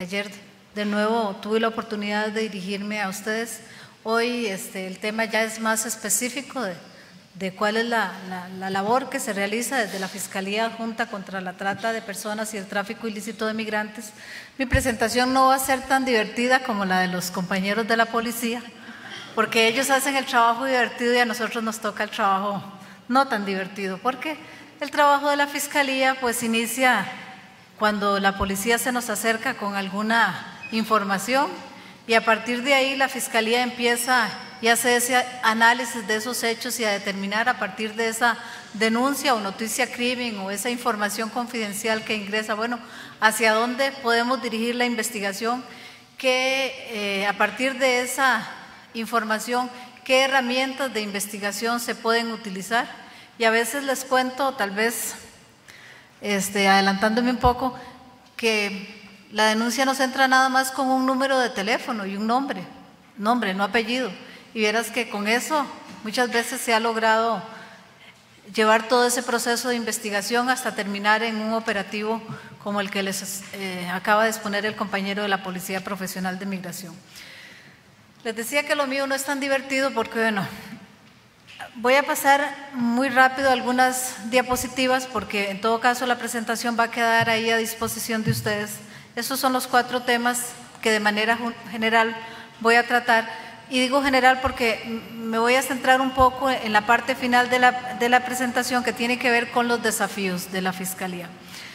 Ayer de nuevo tuve la oportunidad de dirigirme a ustedes. Hoy el tema ya es más específico de cuál es la labor que se realiza desde la Fiscalía Adjunta contra la Trata de Personas y el Tráfico Ilícito de Migrantes. Mi presentación no va a ser tan divertida como la de los compañeros de la policía, porque ellos hacen el trabajo divertido y a nosotros nos toca el trabajo no tan divertido, porque el trabajo de la Fiscalía pues inicia cuando la policía se nos acerca con alguna información y a partir de ahí la Fiscalía empieza y hace ese análisis de esos hechos y a determinar a partir de esa denuncia o noticia crimen o esa información confidencial que ingresa, bueno, hacia dónde podemos dirigir la investigación, que a partir de esa información, qué herramientas de investigación se pueden utilizar. Y a veces les cuento, tal vez adelantándome un poco, que la denuncia no se entra nada más con un número de teléfono y un nombre, no apellido. Y verás que con eso muchas veces se ha logrado llevar todo ese proceso de investigación hasta terminar en un operativo como el que les acaba de exponer el compañero de la Policía Profesional de Migración. Les decía que lo mío no es tan divertido porque, bueno, voy a pasar muy rápido algunas diapositivas porque en todo caso la presentación va a quedar ahí a disposición de ustedes. Esos son los 4 temas que de manera general voy a tratar. Y digo general porque me voy a centrar un poco en la parte final de la presentación que tiene que ver con los desafíos de la Fiscalía.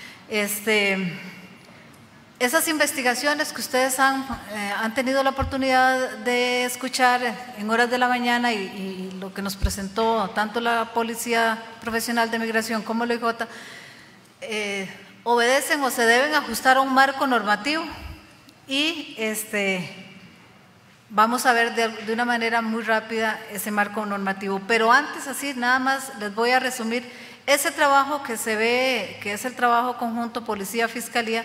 Esas investigaciones que ustedes han tenido la oportunidad de escuchar en horas de la mañana y lo que nos presentó tanto la Policía Profesional de Migración como el OIJ, obedecen o se deben ajustar a un marco normativo y vamos a ver de una manera muy rápida ese marco normativo. Pero antes, así nada más les voy a resumir ese trabajo que se ve, que es el trabajo conjunto Policía-Fiscalía.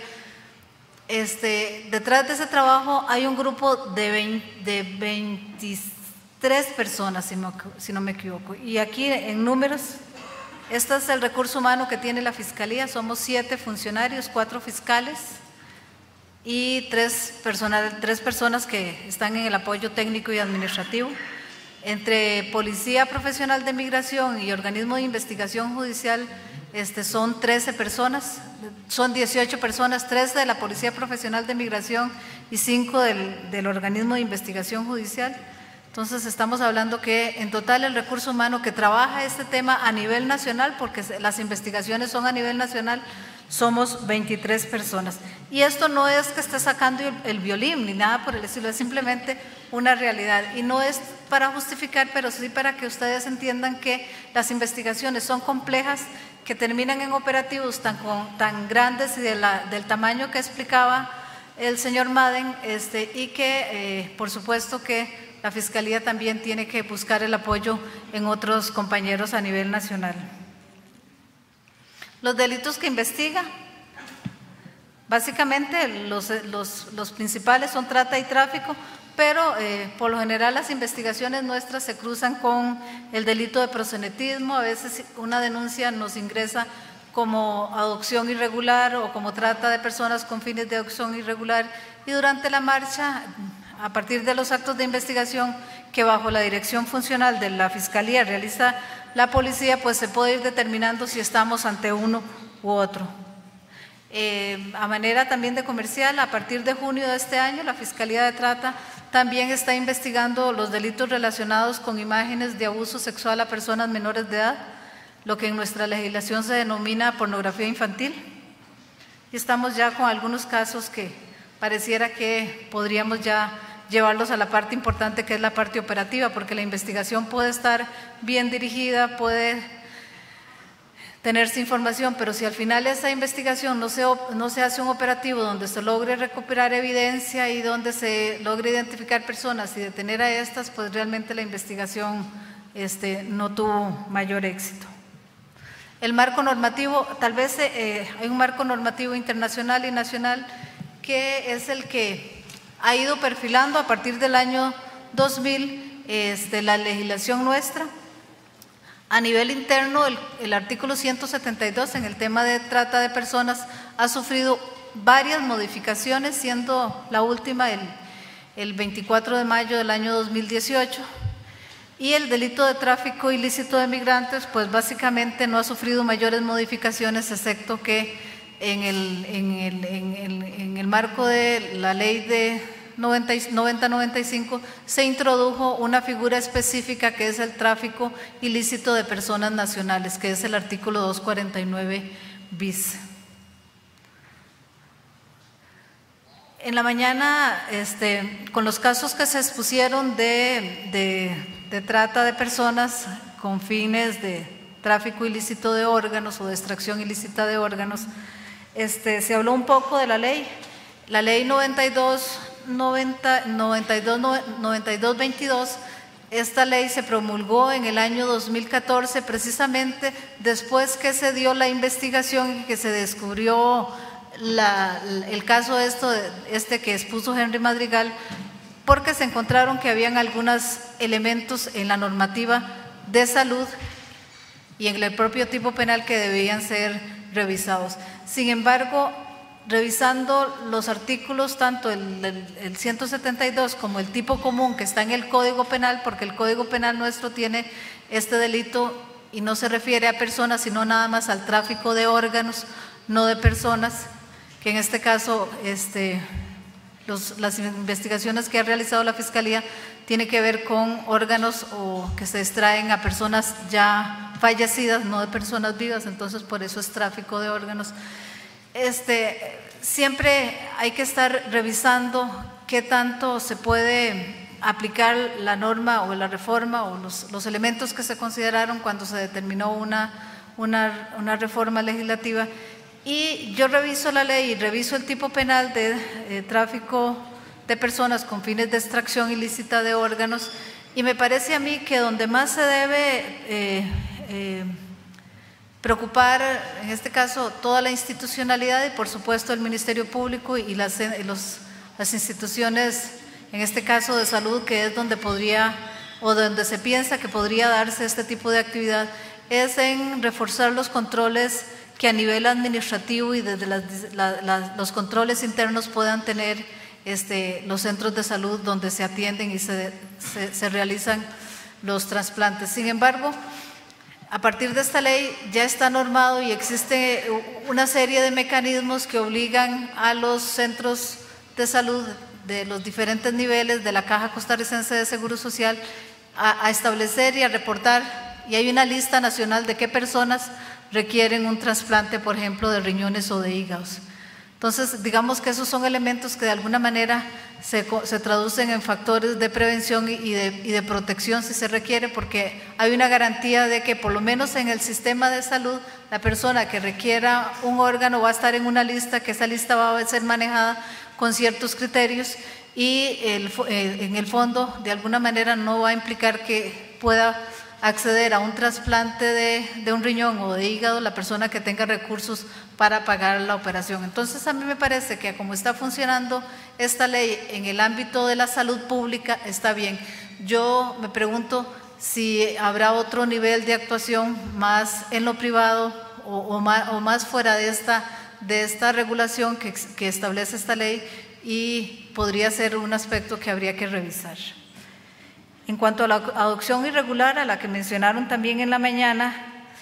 Detrás de ese trabajo hay un grupo de 23 personas, si no me equivoco. Y aquí en números, este es el recurso humano que tiene la Fiscalía. Somos 7 funcionarios, 4 fiscales y 3 personas que están en el apoyo técnico y administrativo. Entre Policía Profesional de Migración y Organismo de Investigación Judicial son 13 personas, son 18 personas, 3 de la Policía Profesional de Migración y 5 del Organismo de Investigación Judicial. Entonces estamos hablando que en total el recurso humano que trabaja este tema a nivel nacional, porque las investigaciones son a nivel nacional, somos 23 personas. Y esto no es que esté sacando el violín ni nada por el estilo, es simplemente una realidad. Y no es para justificar, pero sí para que ustedes entiendan que las investigaciones son complejas, que terminan en operativos tan grandes y del tamaño que explicaba el señor Madden, y que por supuesto que la Fiscalía también tiene que buscar el apoyo en otros compañeros a nivel nacional. Los delitos que investiga, básicamente los principales son trata y tráfico, pero por lo general las investigaciones nuestras se cruzan con el delito de proxenetismo. A veces una denuncia nos ingresa como adopción irregular o como trata de personas con fines de adopción irregular, y durante la marcha, a partir de los actos de investigación que bajo la dirección funcional de la Fiscalía realiza la policía, pues se puede ir determinando si estamos ante uno u otro. A manera también de comercial, a partir de junio de este año, la Fiscalía de Trata también está investigando los delitos relacionados con imágenes de abuso sexual a personas menores de edad, lo que en nuestra legislación se denomina pornografía infantil. Y estamos ya con algunos casos que pareciera que podríamos ya llevarlos a la parte importante, que es la parte operativa, porque la investigación puede estar bien dirigida, puede tenerse información, pero si al final esa investigación no se hace un operativo donde se logre recuperar evidencia y donde se logre identificar personas y detener a estas, pues realmente la investigación no tuvo mayor éxito. El marco normativo, tal vez hay un marco normativo internacional y nacional que es el que ha ido perfilando a partir del año 2000 la legislación nuestra. A nivel interno, el artículo 172 en el tema de trata de personas ha sufrido varias modificaciones, siendo la última el 24 de mayo del año 2018. Y el delito de tráfico ilícito de migrantes, pues básicamente no ha sufrido mayores modificaciones, excepto que en el marco de la ley de 90-95 se introdujo una figura específica que es el tráfico ilícito de personas nacionales, que es el artículo 249 bis. En la mañana, con los casos que se expusieron de trata de personas con fines de tráfico ilícito de órganos o de extracción ilícita de órganos, se habló un poco de la ley. La ley 92-22, esta ley se promulgó en el año 2014, precisamente después que se dio la investigación y que se descubrió el caso que expuso Henry Madrigal, porque se encontraron que habían algunos elementos en la normativa de salud y en el propio tipo penal que debían ser revisados. Sin embargo, revisando los artículos, tanto el 172 como el tipo común que está en el Código Penal, porque el Código Penal nuestro tiene este delito y no se refiere a personas, sino nada más al tráfico de órganos, no de personas, que en este caso las investigaciones que ha realizado la Fiscalía tiene que ver con órganos o que se extraen a personas ya fallecidas, no de personas vivas, entonces por eso es tráfico de órganos. Siempre hay que estar revisando qué tanto se puede aplicar la norma o la reforma o los elementos que se consideraron cuando se determinó una reforma legislativa. Y yo reviso la ley y reviso el tipo penal de tráfico de personas con fines de extracción ilícita de órganos, y me parece a mí que donde más se debe preocupar, en este caso, toda la institucionalidad y por supuesto el Ministerio Público y las instituciones, en este caso de salud, que es donde podría o donde se piensa que podría darse este tipo de actividad, es en reforzar los controles que a nivel administrativo y desde los controles internos puedan tener los centros de salud donde se atienden y se realizan los trasplantes. Sin embargo, a partir de esta ley ya está normado y existe una serie de mecanismos que obligan a los centros de salud de los diferentes niveles de la Caja Costarricense de Seguro Social a establecer y a reportar, y hay una lista nacional de qué personas requieren un trasplante, por ejemplo, de riñones o de hígados. Entonces, digamos que esos son elementos que de alguna manera se traducen en factores de prevención y de protección si se requiere, porque hay una garantía de que por lo menos en el sistema de salud la persona que requiera un órgano va a estar en una lista, que esa lista va a ser manejada con ciertos criterios y en el fondo de alguna manera no va a implicar que pueda acceder a un trasplante de un riñón o de hígado la persona que tenga recursos para pagar la operación. Entonces a mí me parece que como está funcionando esta ley en el ámbito de la salud pública está bien. Yo me pregunto si habrá otro nivel de actuación más en lo privado o más fuera de esta regulación que establece esta ley, y podría ser un aspecto que habría que revisar. En cuanto a la adopción irregular, a la que mencionaron también en la mañana,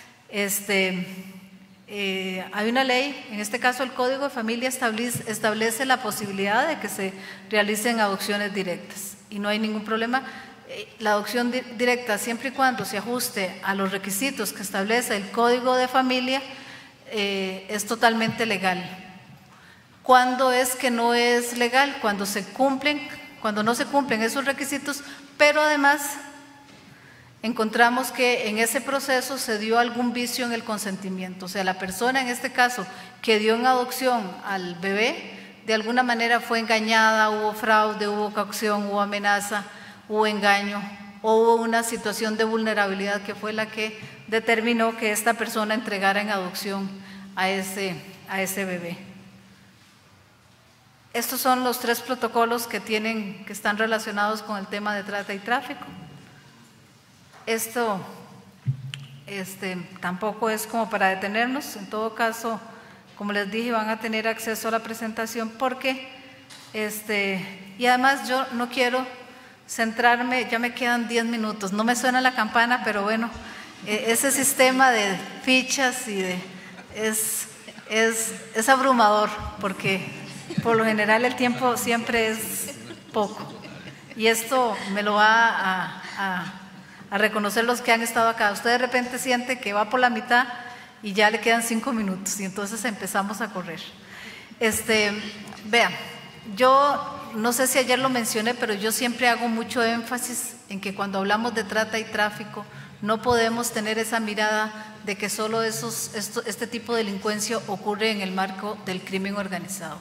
hay una ley, en este caso el Código de Familia establece la posibilidad de que se realicen adopciones directas y no hay ningún problema. La adopción directa, siempre y cuando se ajuste a los requisitos que establece el Código de Familia, es totalmente legal. ¿Cuándo es que no es legal? Cuando no se cumplen esos requisitos, pero además encontramos que en ese proceso se dio algún vicio en el consentimiento. O sea, la persona en este caso que dio en adopción al bebé, de alguna manera fue engañada, hubo fraude, hubo coacción, hubo amenaza, hubo engaño, o hubo una situación de vulnerabilidad que fue la que determinó que esta persona entregara en adopción a ese bebé. Estos son los 3 protocolos que están relacionados con el tema de trata y tráfico. Esto tampoco es como para detenernos, en todo caso como les dije, van a tener acceso a la presentación porque, y además yo no quiero centrarme, ya me quedan 10 minutos, no me suena la campana, pero bueno, ese sistema de fichas es abrumador porque por lo general el tiempo siempre es poco y esto me lo va a reconocer los que han estado acá. Usted de repente siente que va por la mitad y ya le quedan 5 minutos y entonces empezamos a correr. Vean, yo no sé si ayer lo mencioné, pero yo siempre hago mucho énfasis en que cuando hablamos de trata y tráfico no podemos tener esa mirada de que solo este tipo de delincuencia ocurre en el marco del crimen organizado.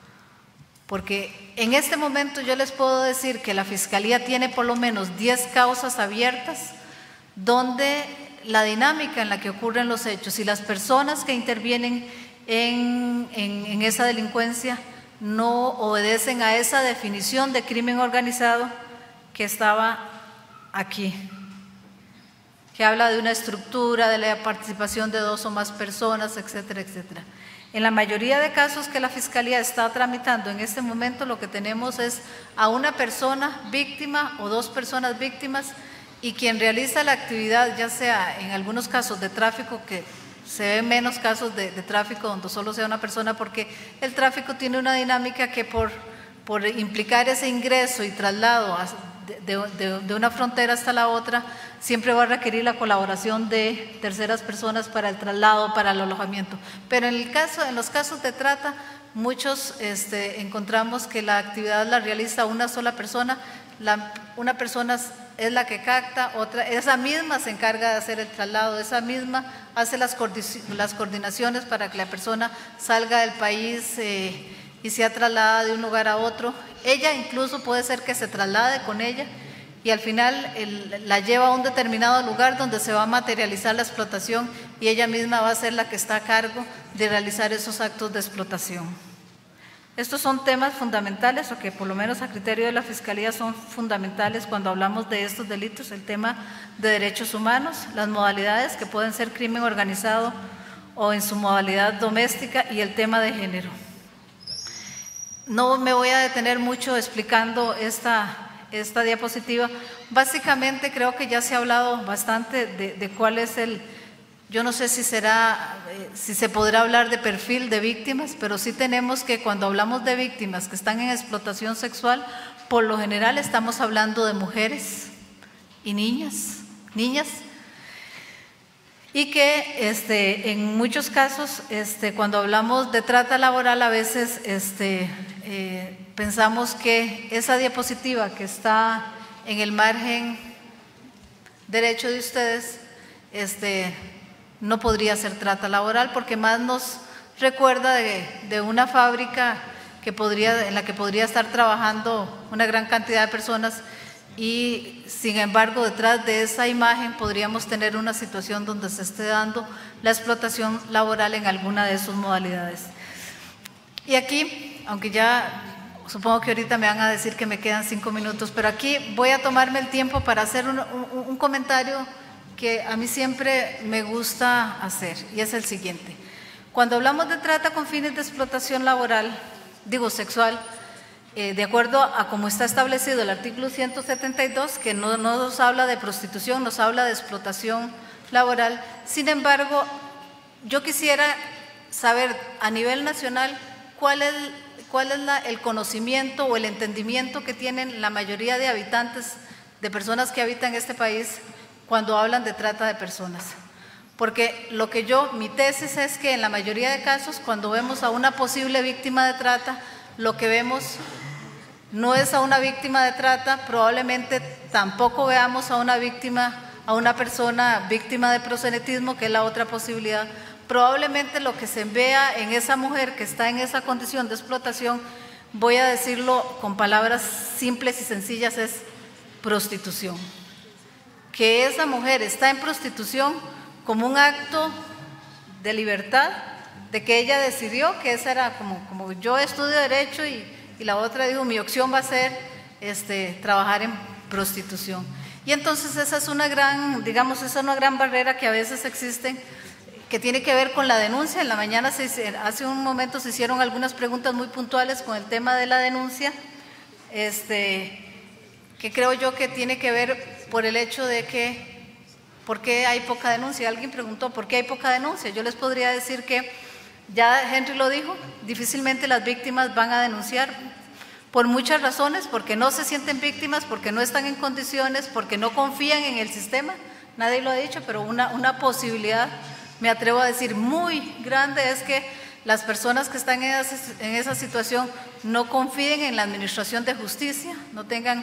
Porque en este momento yo les puedo decir que la Fiscalía tiene por lo menos 10 causas abiertas donde la dinámica en la que ocurren los hechos y las personas que intervienen en esa delincuencia no obedecen a esa definición de crimen organizado que estaba aquí, que habla de una estructura, de la participación de 2 o más personas, etcétera, etcétera. En la mayoría de casos que la Fiscalía está tramitando en este momento, lo que tenemos es a una persona víctima o 2 personas víctimas y quien realiza la actividad, ya sea en algunos casos de tráfico, que se ven menos casos de tráfico donde solo sea una persona, porque el tráfico tiene una dinámica que por implicar ese ingreso y traslado de una frontera hasta la otra, siempre va a requerir la colaboración de terceras personas para el traslado, para el alojamiento. Pero en los casos de trata, muchos encontramos que la actividad la realiza una sola persona, una persona es la que capta, esa misma se encarga de hacer el traslado, esa misma hace las coordinaciones para que la persona salga del país y sea trasladada de un lugar a otro. Ella incluso puede ser que se traslade con ella y al final la lleva a un determinado lugar donde se va a materializar la explotación y ella misma va a ser la que está a cargo de realizar esos actos de explotación. Estos son temas fundamentales o que por lo menos a criterio de la Fiscalía son fundamentales cuando hablamos de estos delitos, el tema de derechos humanos, las modalidades que pueden ser crimen organizado o en su modalidad doméstica y el tema de género. No me voy a detener mucho explicando esta diapositiva. Básicamente creo que ya se ha hablado bastante de cuál es yo no sé si se podrá hablar de perfil de víctimas, pero sí tenemos que cuando hablamos de víctimas que están en explotación sexual, por lo general estamos hablando de mujeres y niñas, y que en muchos casos cuando hablamos de trata laboral a veces pensamos que esa diapositiva que está en el margen derecho de ustedes no podría ser trata laboral porque más nos recuerda de una fábrica en la que podría estar trabajando una gran cantidad de personas y sin embargo detrás de esa imagen podríamos tener una situación donde se esté dando la explotación laboral en alguna de sus modalidades. Y aquí, aunque ya supongo que ahorita me van a decir que me quedan 5 minutos, pero aquí voy a tomarme el tiempo para hacer un comentario que a mí siempre me gusta hacer y es el siguiente. Cuando hablamos de trata con fines de explotación laboral, sexual, de acuerdo a cómo está establecido el artículo 172, que no nos habla de prostitución, nos habla de explotación laboral. Sin embargo, yo quisiera saber a nivel nacional cuál es el conocimiento o el entendimiento que tienen la mayoría de habitantes, de personas que habitan este país, cuando hablan de trata de personas. Porque mi tesis es que en la mayoría de casos, cuando vemos a una posible víctima de trata, lo que vemos no es a una víctima de trata, probablemente tampoco veamos a una persona víctima de proxenetismo, que es la otra posibilidad. Probablemente lo que se vea en esa mujer que está en esa condición de explotación, voy a decirlo con palabras simples y sencillas, es prostitución. Que esa mujer está en prostitución como un acto de libertad, de que ella decidió que esa era como yo estudio Derecho y la otra dijo mi opción va a ser trabajar en prostitución. Y entonces esa es una gran barrera que a veces existe que tiene que ver con la denuncia. En la mañana, hace un momento se hicieron algunas preguntas muy puntuales con el tema de la denuncia, que creo yo que tiene que ver por el hecho de que ¿por qué hay poca denuncia? Alguien preguntó, ¿por qué hay poca denuncia? Yo les podría decir que, ya Henry lo dijo, difícilmente las víctimas van a denunciar por muchas razones, porque no se sienten víctimas, porque no están en condiciones, porque no confían en el sistema. Nadie lo ha dicho, pero una posibilidad, me atrevo a decir, muy grande es que las personas que están en esa situación no confíen en la administración de justicia, no tengan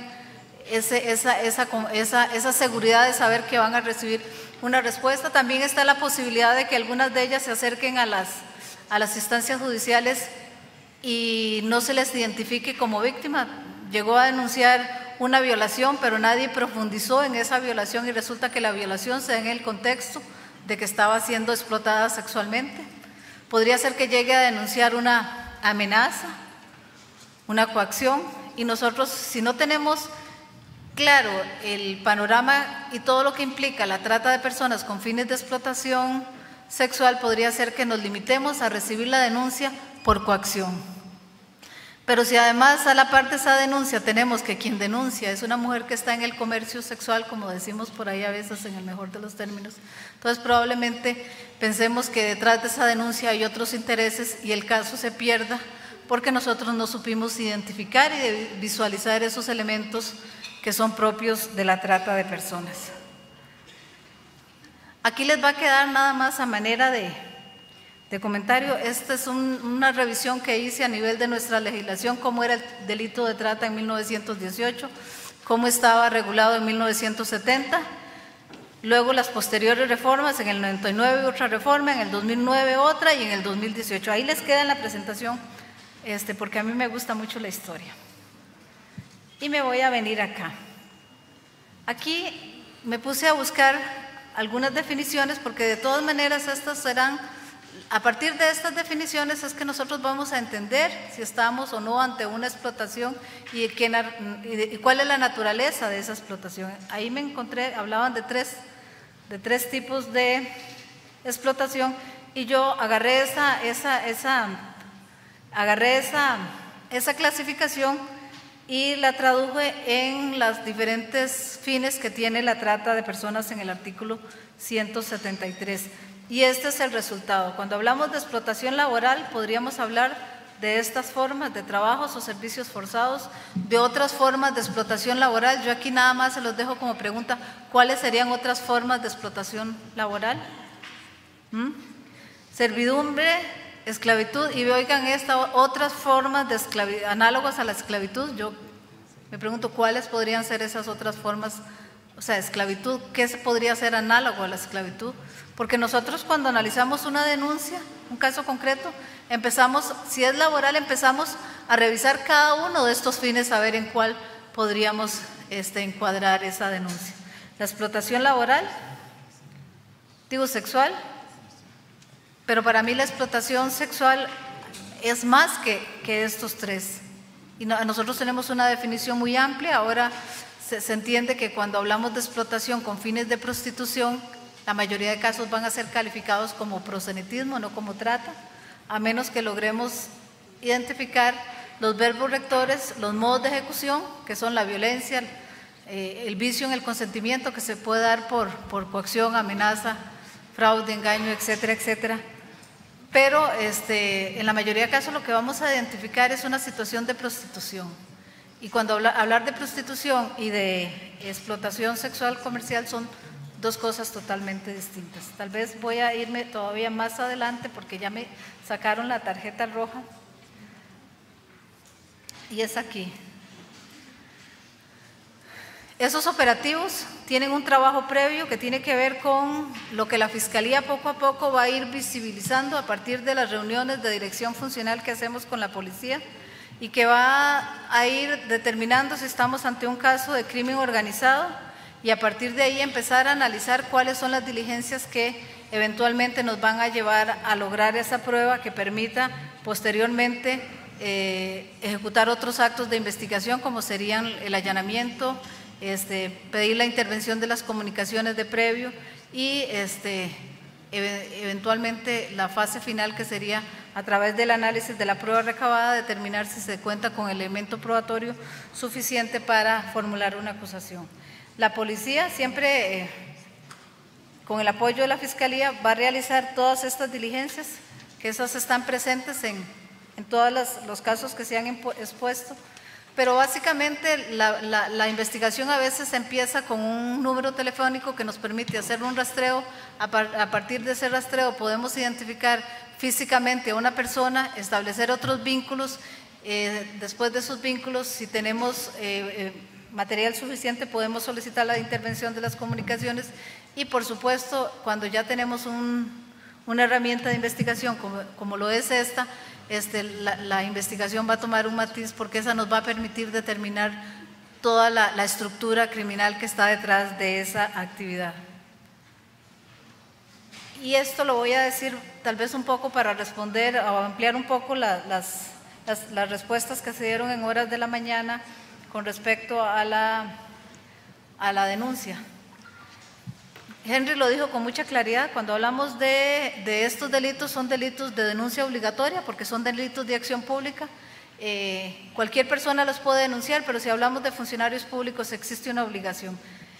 esa seguridad de saber que van a recibir una respuesta. También está la posibilidad de que algunas de ellas se acerquen a las instancias judiciales y no se les identifique como víctima. Llegó a denunciar una violación, pero nadie profundizó en esa violación y resulta que la violación se da en el contexto de que estaba siendo explotada sexualmente. Podría ser que llegue a denunciar una amenaza, una coacción, y nosotros, si no tenemos claro el panorama y todo lo que implica la trata de personas con fines de explotación sexual, podría ser que nos limitemos a recibir la denuncia por coacción. Pero si además a la parte de esa denuncia tenemos que quien denuncia es una mujer que está en el comercio sexual, como decimos por ahí a veces en el mejor de los términos, entonces probablemente pensemos que detrás de esa denuncia hay otros intereses y el caso se pierda porque nosotros no supimos identificar y visualizar esos elementos que son propios de la trata de personas. Aquí les va a quedar nada más a manera de comentario. Esta es una revisión que hice a nivel de nuestra legislación, cómo era el delito de trata en 1918, cómo estaba regulado en 1970, luego las posteriores reformas, en el 99 otra reforma, en el 2009 otra y en el 2018. Ahí les queda en la presentación, porque a mí me gusta mucho la historia. Y me voy a venir acá. Aquí me puse a buscar algunas definiciones porque de todas maneras estas serán, a partir de estas definiciones es que nosotros vamos a entender si estamos o no ante una explotación y cuál es la naturaleza de esa explotación. Ahí me encontré, hablaban de tres tipos de explotación y yo agarré esa clasificación y la traduje en los diferentes fines que tiene la trata de personas en el artículo 173. Y este es el resultado. Cuando hablamos de explotación laboral, podríamos hablar de estas formas de trabajos o servicios forzados, de otras formas de explotación laboral. Yo aquí nada más se los dejo como pregunta, ¿cuáles serían otras formas de explotación laboral? Servidumbre, esclavitud, y oigan otras formas de esclavitud, análogos a la esclavitud. Yo me pregunto cuáles podrían ser esas otras formas, o sea, esclavitud, ¿qué podría ser análogo a la esclavitud? Porque nosotros cuando analizamos una denuncia, un caso concreto, si es laboral, empezamos a revisar cada uno de estos fines a ver en cuál podríamos encuadrar esa denuncia. La explotación laboral, digo sexual, pero para mí la explotación sexual es más que estos tres. Y nosotros tenemos una definición muy amplia. Ahora se entiende que cuando hablamos de explotación con fines de prostitución, la mayoría de casos van a ser calificados como proxenetismo, no como trata, a menos que logremos identificar los verbos rectores, los modos de ejecución, que son la violencia, el vicio en el consentimiento que se puede dar por coacción, amenaza, fraude, engaño, etcétera, etcétera. Pero en la mayoría de casos lo que vamos a identificar es una situación de prostitución. Y cuando hablar de prostitución y de explotación sexual comercial son dos cosas totalmente distintas. Tal vez voy a irme todavía más adelante porque ya me sacaron la tarjeta roja y es aquí. Esos operativos tienen un trabajo previo que tiene que ver con lo que la Fiscalía poco a poco va a ir visibilizando a partir de las reuniones de dirección funcional que hacemos con la policía y que va a ir determinando si estamos ante un caso de crimen organizado y a partir de ahí empezar a analizar cuáles son las diligencias que eventualmente nos van a llevar a lograr esa prueba que permita posteriormente ejecutar otros actos de investigación como serían el allanamiento, pedir la intervención de las comunicaciones de previo y eventualmente la fase final, que sería a través del análisis de la prueba recabada determinar si se cuenta con elemento probatorio suficiente para formular una acusación. La policía siempre, con el apoyo de la Fiscalía, va a realizar todas estas diligencias, que esas están presentes en todos los casos que se han expuesto, pero básicamente la investigación a veces empieza con un número telefónico que nos permite hacer un rastreo. A partir de ese rastreo podemos identificar físicamente a una persona, establecer otros vínculos. Después de esos vínculos, si tenemos material suficiente, podemos solicitar la intervención de las comunicaciones y, por supuesto, cuando ya tenemos una herramienta de investigación como lo es esta, la investigación va a tomar un matiz, porque esa nos va a permitir determinar toda la estructura criminal que está detrás de esa actividad. Y esto lo voy a decir tal vez un poco para responder o ampliar un poco las respuestas que se dieron en horas de la mañana con respecto a la denuncia. Henry lo dijo con mucha claridad: cuando hablamos de estos delitos, son delitos de denuncia obligatoria, porque son delitos de acción pública. Cualquier persona los puede denunciar, pero si hablamos de funcionarios públicos existe una obligación.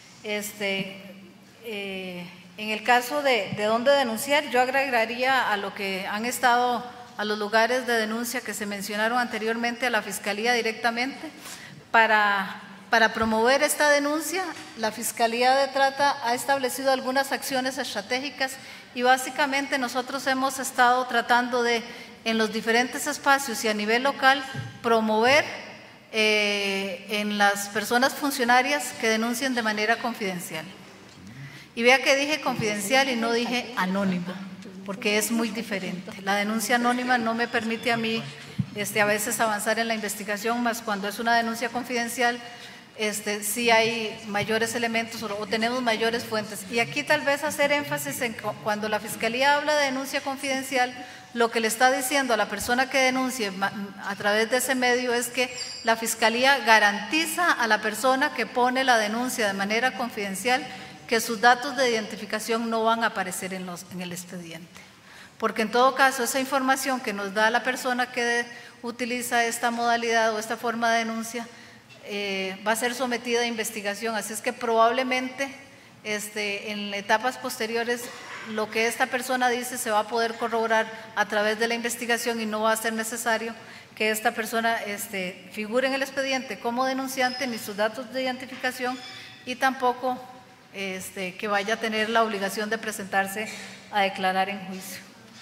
En el caso de dónde denunciar, yo agregaría a lo que han estado, a los lugares de denuncia que se mencionaron anteriormente, a la Fiscalía directamente. Para promover esta denuncia, la Fiscalía de Trata ha establecido algunas acciones estratégicas y básicamente nosotros hemos estado tratando de, en los diferentes espacios y a nivel local, promover en las personas funcionarias que denuncien de manera confidencial. Y vea que dije confidencial y no dije anónimo, porque es muy diferente. La denuncia anónima no me permite a mí a veces avanzar en la investigación, más cuando es una denuncia confidencial, sí hay mayores elementos o tenemos mayores fuentes. Y aquí tal vez hacer énfasis en cuando la Fiscalía habla de denuncia confidencial, lo que le está diciendo a la persona que denuncie a través de ese medio es que la Fiscalía garantiza a la persona que pone la denuncia de manera confidencial que sus datos de identificación no van a aparecer en el expediente. Porque en todo caso esa información que nos da la persona que utiliza esta modalidad o esta forma de denuncia va a ser sometida a investigación, así es que probablemente en etapas posteriores lo que esta persona dice se va a poder corroborar a través de la investigación y no va a ser necesario que esta persona figure en el expediente como denunciante ni sus datos de identificación y tampoco que vaya a tener la obligación de presentarse a declarar en juicio.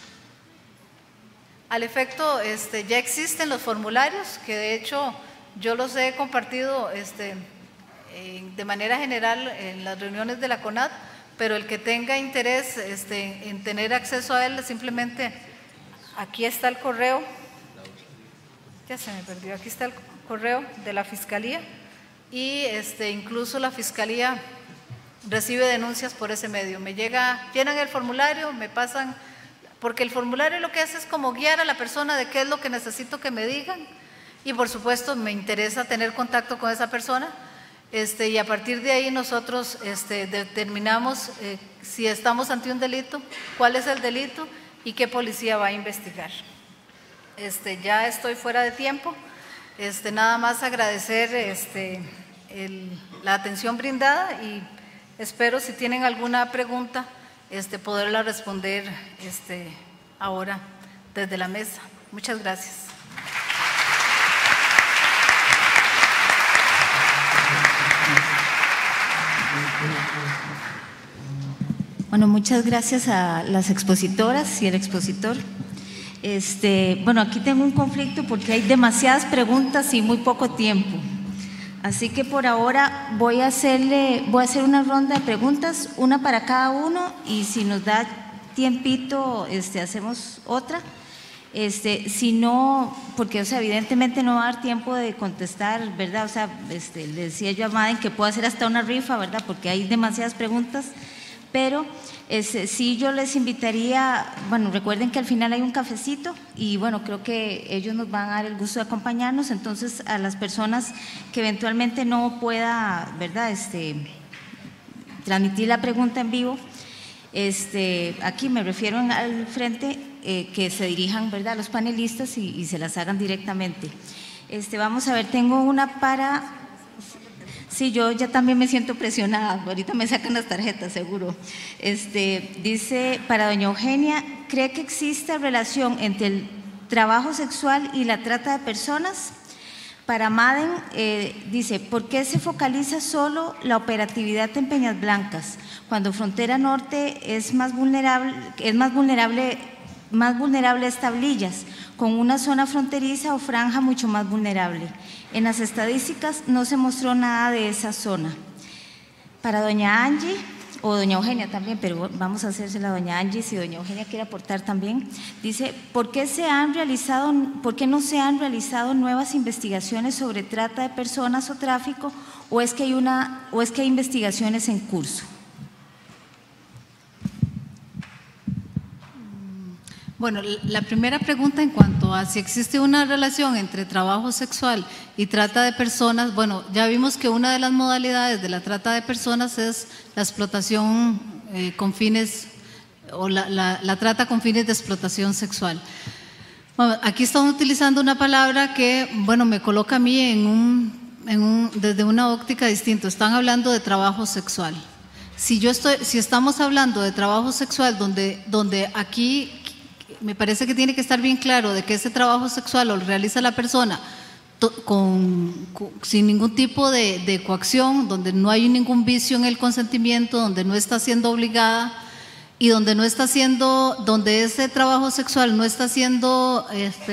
Al efecto, ya existen los formularios que de hecho yo los he compartido de manera general en las reuniones de la CONAD, pero el que tenga interés en tener acceso a él, simplemente aquí está el correo, ya se me perdió, aquí está el correo de la Fiscalía y incluso la Fiscalía recibe denuncias por ese medio. Me llega, llenan el formulario, me pasan, porque el formulario lo que hace es como guiar a la persona de qué es lo que necesito que me digan. Y por supuesto me interesa tener contacto con esa persona y a partir de ahí nosotros determinamos si estamos ante un delito, cuál es el delito y qué policía va a investigar. Ya estoy fuera de tiempo, nada más agradecer la atención brindada y espero, si tienen alguna pregunta, poderla responder ahora desde la mesa. Muchas gracias. Bueno, muchas gracias a las expositoras y el expositor. Bueno, aquí tengo un conflicto porque hay demasiadas preguntas y muy poco tiempo. Así que por ahora voy a hacer una ronda de preguntas, una para cada uno, y si nos da tiempito, hacemos otra. Si no, porque evidentemente no va a dar tiempo de contestar, ¿verdad? Le decía yo a Maden que puedo hacer hasta una rifa, ¿verdad? Porque hay demasiadas preguntas, pero sí yo les invitaría, bueno, recuerden que al final hay un cafecito y bueno, creo que ellos nos van a dar el gusto de acompañarnos, entonces a las personas que eventualmente no pueda, ¿verdad? Transmitir la pregunta en vivo, Aquí me refiero al frente, que se dirijan, ¿verdad?, a los panelistas y se las hagan directamente. Vamos a ver, tengo una para… Sí, yo ya también me siento presionada, ahorita me sacan las tarjetas, seguro. Dice, para doña Eugenia, ¿cree que existe relación entre el trabajo sexual y la trata de personas? Para Maden, dice, ¿por qué se focaliza solo la operatividad en Peñas Blancas, cuando Frontera Norte es más vulnerable a tablillas, con una zona fronteriza o franja mucho más vulnerable? En las estadísticas no se mostró nada de esa zona. Para doña Angie, o doña Eugenia también, pero vamos a hacérsela a doña Angie, si doña Eugenia quiere aportar también. Dice, ¿por qué no se han realizado nuevas investigaciones sobre trata de personas o tráfico, o es que hay investigaciones en curso? Bueno, la primera pregunta en cuanto a si existe una relación entre trabajo sexual y trata de personas, bueno, ya vimos que una de las modalidades de la trata de personas es la explotación con fines, o la trata con fines de explotación sexual. Bueno, aquí están utilizando una palabra que, bueno, me coloca a mí desde una óptica distinta. Están hablando de trabajo sexual. Si estamos hablando de trabajo sexual, donde aquí me parece que tiene que estar bien claro de que ese trabajo sexual lo realiza la persona sin ningún tipo de coacción, donde no hay ningún vicio en el consentimiento, donde no está siendo obligada y donde ese trabajo sexual no está siendo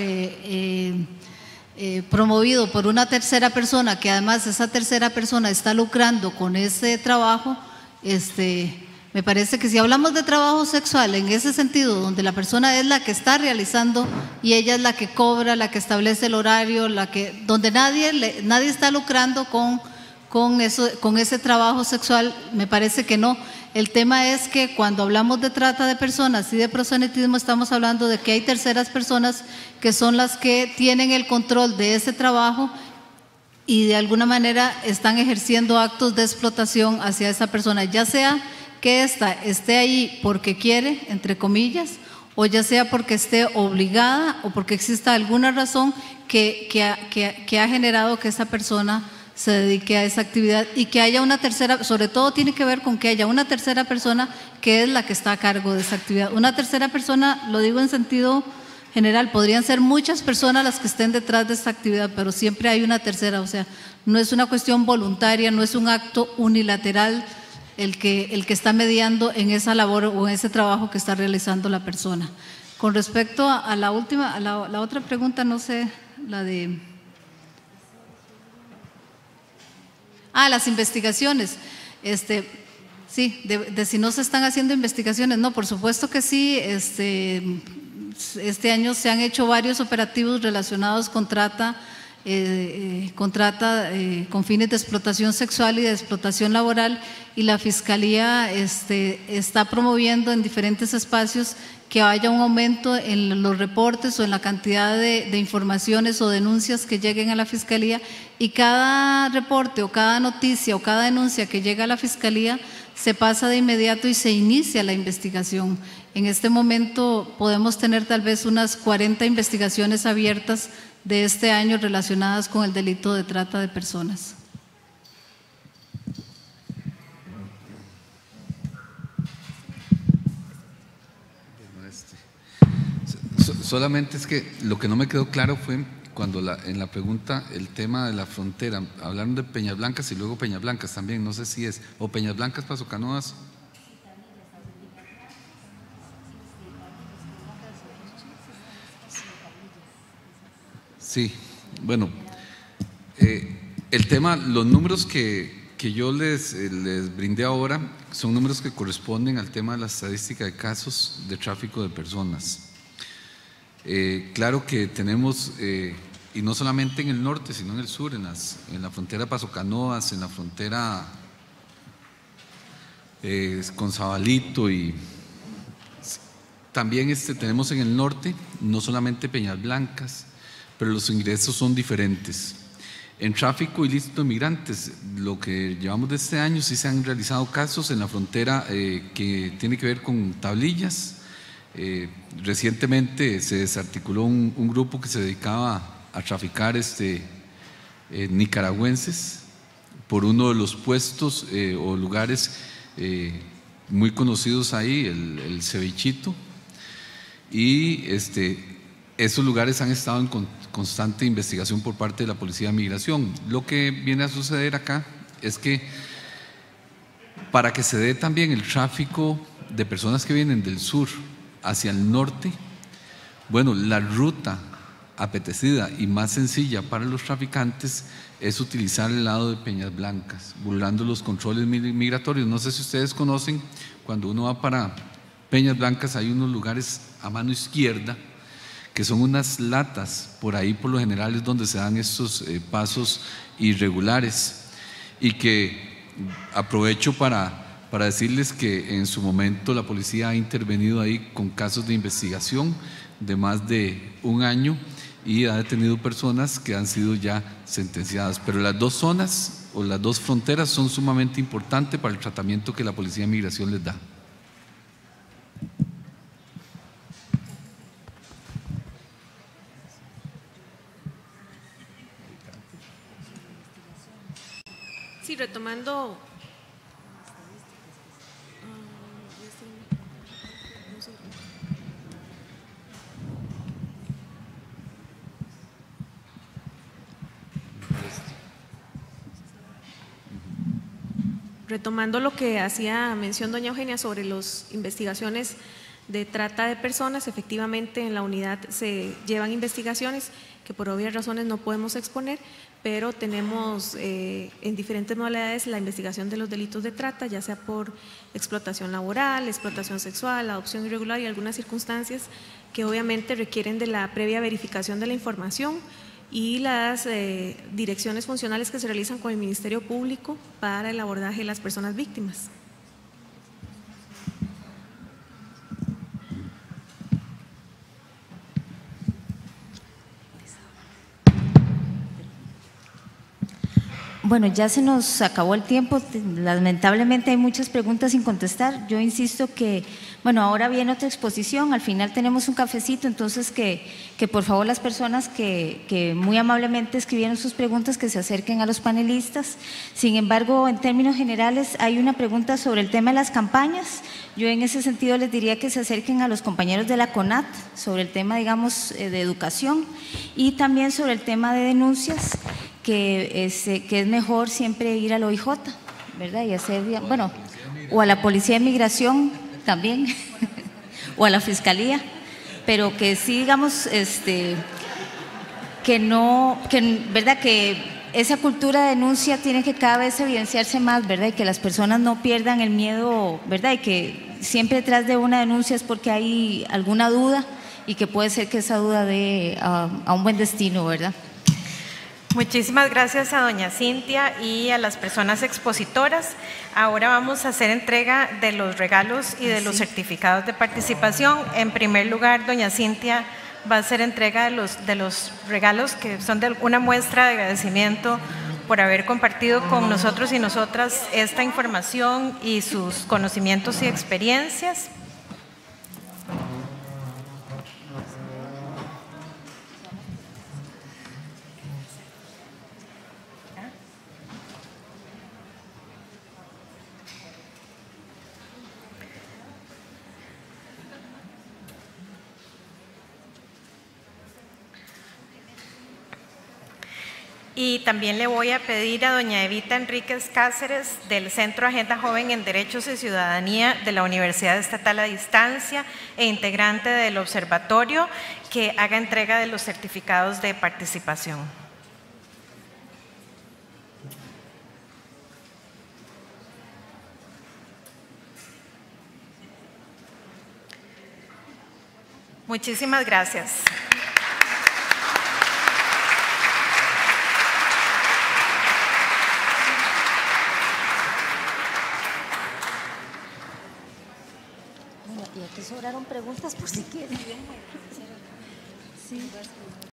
promovido por una tercera persona, que además esa tercera persona está lucrando con ese trabajo. Me parece que si hablamos de trabajo sexual en ese sentido, donde la persona es la que está realizando y ella es la que cobra, la que establece el horario, donde nadie está lucrando con ese trabajo sexual, me parece que no. El tema es que cuando hablamos de trata de personas y de proxenetismo, estamos hablando de que hay terceras personas que son las que tienen el control de ese trabajo y de alguna manera están ejerciendo actos de explotación hacia esa persona, ya sea que ésta esté ahí porque quiere, entre comillas, o ya sea porque esté obligada o porque exista alguna razón que ha generado que esa persona se dedique a esa actividad, y que haya una tercera, sobre todo tiene que ver con que haya una tercera persona que es la que está a cargo de esa actividad. Una tercera persona, lo digo en sentido general, podrían ser muchas personas las que estén detrás de esta actividad, pero siempre hay una tercera, o sea, no es una cuestión voluntaria, no es un acto unilateral el que está mediando en esa labor o en ese trabajo que está realizando la persona. Con respecto a la última, a la otra pregunta, no sé, la de… las investigaciones. Sí, de si no se están haciendo investigaciones. No, por supuesto que sí. Este año se han hecho varios operativos relacionados con trata con fines de explotación sexual y de explotación laboral, y la Fiscalía está promoviendo en diferentes espacios que haya un aumento en los reportes o en la cantidad de informaciones o denuncias que lleguen a la Fiscalía, y cada reporte o cada noticia o cada denuncia que llega a la Fiscalía se pasa de inmediato y se inicia la investigación. En este momento podemos tener tal vez unas 40 investigaciones abiertas de este año relacionadas con el delito de trata de personas. Solamente es que lo que no me quedó claro fue cuando en la pregunta el tema de la frontera, hablaron de Peñas Blancas y luego Peñas Blancas también, no sé si es o Peñas Blancas, Paso Canoas. Sí, bueno, el tema, los números que yo les brindé ahora son números que corresponden al tema de la estadística de casos de tráfico de personas. Claro que tenemos, y no solamente en el norte, sino en el sur, en la frontera Paso Canoas, en la frontera con Zabalito, y también tenemos en el norte, no solamente Peñas Blancas, pero los ingresos son diferentes. En tráfico ilícito de migrantes, lo que llevamos de este año, sí se han realizado casos en la frontera que tiene que ver con tablillas. Recientemente se desarticuló un grupo que se dedicaba a traficar nicaragüenses por uno de los puestos o lugares muy conocidos ahí, el Cevichito, y esos lugares han estado en constante investigación por parte de la Policía de Migración. Lo que viene a suceder acá es que para que se dé también el tráfico de personas que vienen del sur hacia el norte, bueno, la ruta apetecida y más sencilla para los traficantes es utilizar el lado de Peñas Blancas, burlando los controles migratorios. No sé si ustedes conocen, cuando uno va para Peñas Blancas hay unos lugares a mano izquierda que son unas latas, por ahí por lo general es donde se dan estos pasos irregulares, y que aprovecho para decirles que en su momento la policía ha intervenido ahí con casos de investigación de más de un año y ha detenido personas que han sido ya sentenciadas. Pero las dos zonas o las dos fronteras son sumamente importantes para el tratamiento que la Policía de Migración les da. Sí, retomando. Retomando lo que hacía mención doña Eugenia sobre las investigaciones de trata de personas, efectivamente en la unidad se llevan investigaciones que por obvias razones no podemos exponer, pero tenemos en diferentes modalidades la investigación de los delitos de trata, ya sea por explotación laboral, explotación sexual, adopción irregular y algunas circunstancias que obviamente requieren de la previa verificación de la información y las direcciones funcionales que se realizan con el Ministerio Público para el abordaje de las personas víctimas. Bueno, ya se nos acabó el tiempo, lamentablemente hay muchas preguntas sin contestar. Yo insisto que, bueno, ahora viene otra exposición, al final tenemos un cafecito, entonces que por favor las personas que muy amablemente escribieron sus preguntas que se acerquen a los panelistas. Sin embargo, en términos generales hay una pregunta sobre el tema de las campañas. Yo en ese sentido les diría que se acerquen a los compañeros de la CONAT sobre el tema, digamos, de educación y también sobre el tema de denuncias, que es mejor siempre ir al OIJ, ¿verdad? Y hacer, bueno, o a la Policía de Migración también, o a la Fiscalía, pero que sí, digamos, ¿verdad? Que esa cultura de denuncia tiene que cada vez evidenciarse más, ¿verdad? Y que las personas no pierdan el miedo, ¿verdad? Y que siempre detrás de una denuncia es porque hay alguna duda y que puede ser que esa duda dé a un buen destino, ¿verdad? Muchísimas gracias a doña Cintia y a las personas expositoras. Ahora vamos a hacer entrega de los regalos y de los certificados de participación. En primer lugar, doña Cintia va a hacer entrega de los regalos que son de una muestra de agradecimiento por haber compartido con nosotros y nosotras esta información y sus conocimientos y experiencias. Y también le voy a pedir a doña Evita Enríquez Cáceres del Centro Agenda Joven en Derechos y Ciudadanía de la Universidad Estatal a Distancia e integrante del observatorio que haga entrega de los certificados de participación. Muchísimas gracias. Y aquí sobraron preguntas por si quieren. Sí.